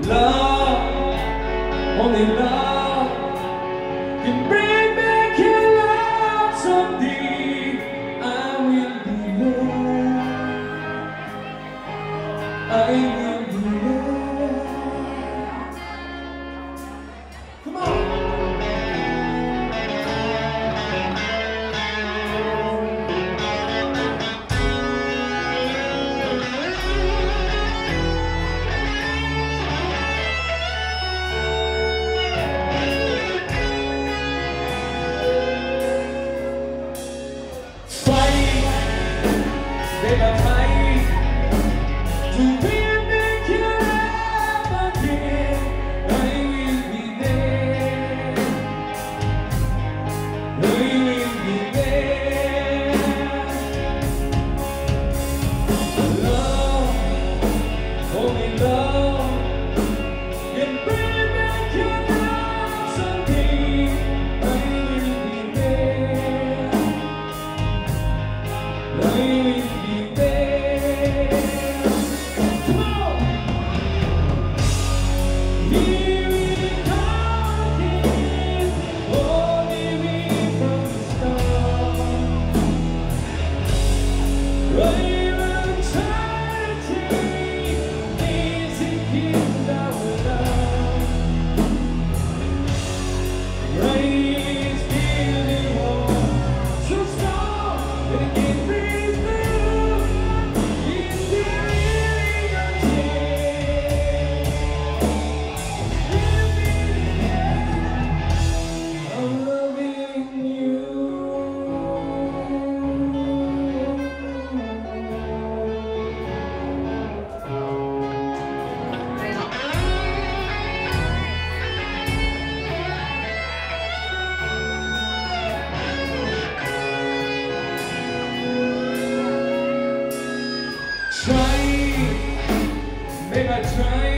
Love, only love can bring back your love someday. I will be there. I will be there. Come on. They are fighting to win back your love again. I will be there. I will be there. Love, only love can bring back your love someday. I will be there. I will be there. Come on. Here we come again, holding me from the start. Even eternity needs to keep our love. Rain is building walls so strong that it can breathe through. Is there really a chance? Give me the chance of loving you. Try, babe, I try.